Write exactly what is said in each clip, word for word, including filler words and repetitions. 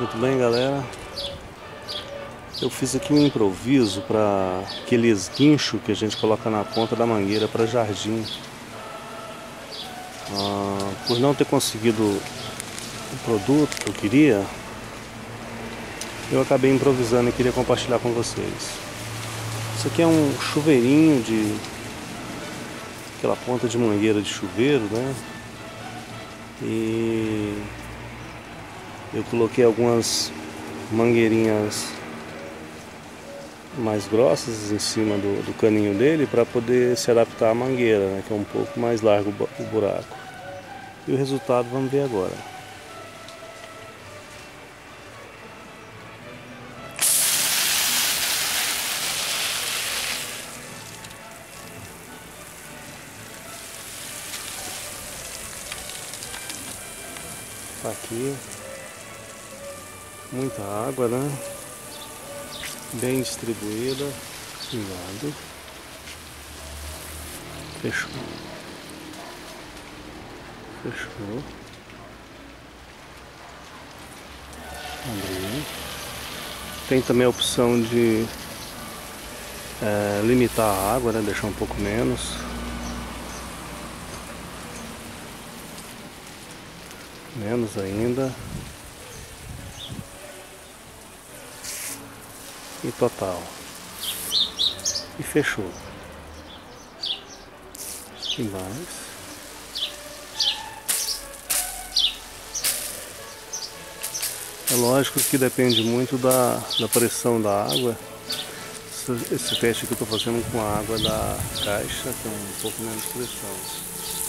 Muito bem, galera. Eu fiz aqui um improviso para aqueles guinchos que a gente coloca na ponta da mangueira para jardim. Ah, por não ter conseguido o produto que eu queria, eu acabei improvisando e queria compartilhar com vocês. Isso aqui é um chuveirinho de aquela ponta de mangueira de chuveiro, né? E eu coloquei algumas mangueirinhas mais grossas em cima do, do caninho dele para poder se adaptar à mangueira, né, que é um pouco mais largo o buraco. E o resultado vamos ver agora. Tá aqui muita água, né? Bem distribuída, pingando. Fechou. Fechou. Abri. Tem também a opção de é, limitar a água, né? Deixar um pouco menos. Menos ainda. E total. E fechou. E mais. É lógico que depende muito da, da pressão da água. Esse, esse teste que eu estou fazendo com a água da caixa, que é um pouco menos pressão.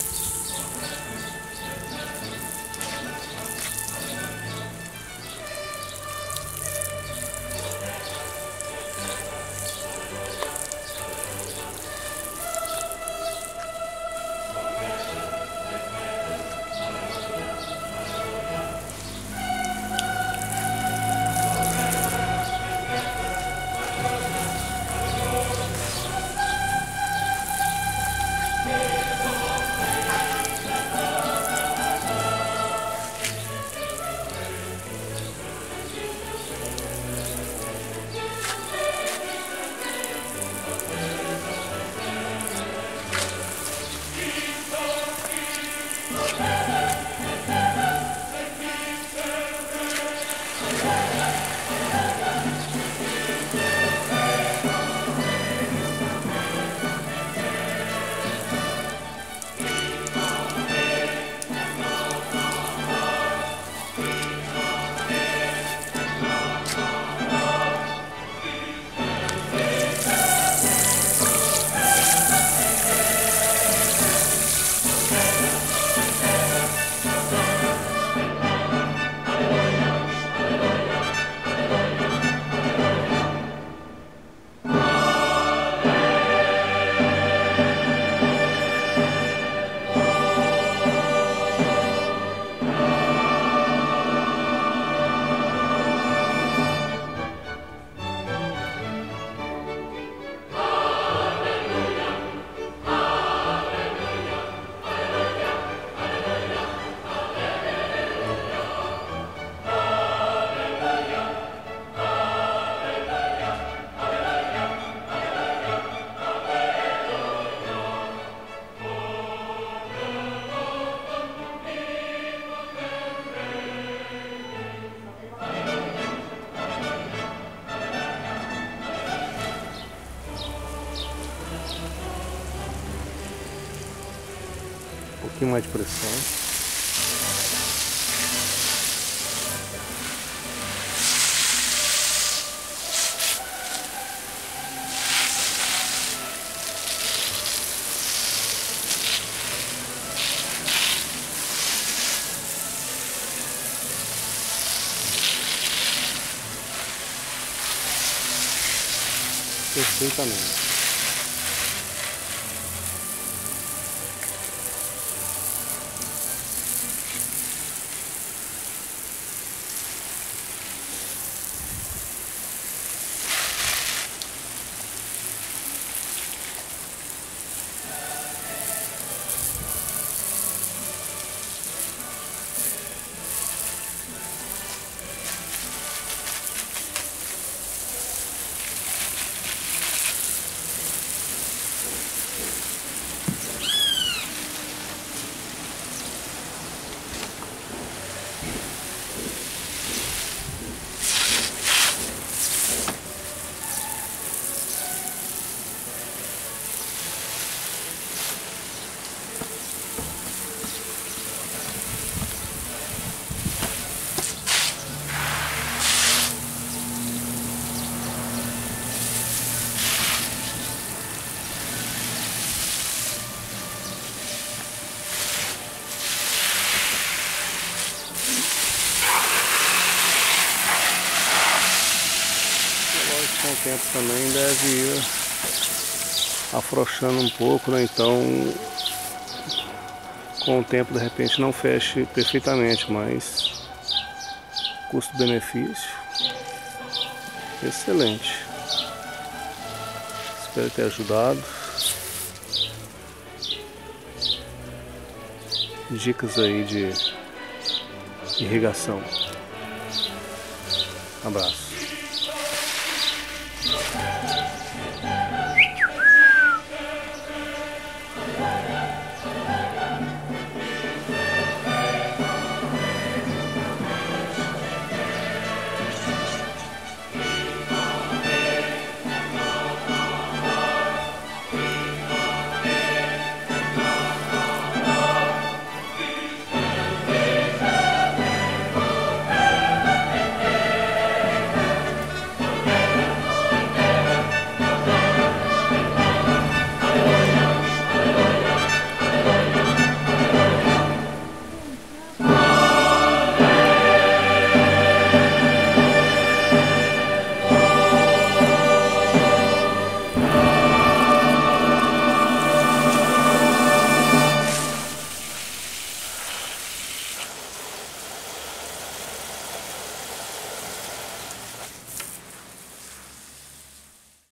Um pouquinho mais de pressão. Perfeitamente. tempo também deve ir afrouxando um pouco, né? Então com o tempo de repente não feche perfeitamente, mas custo-benefício excelente. Espero ter ajudado. Dicas aí de irrigação. Abraço.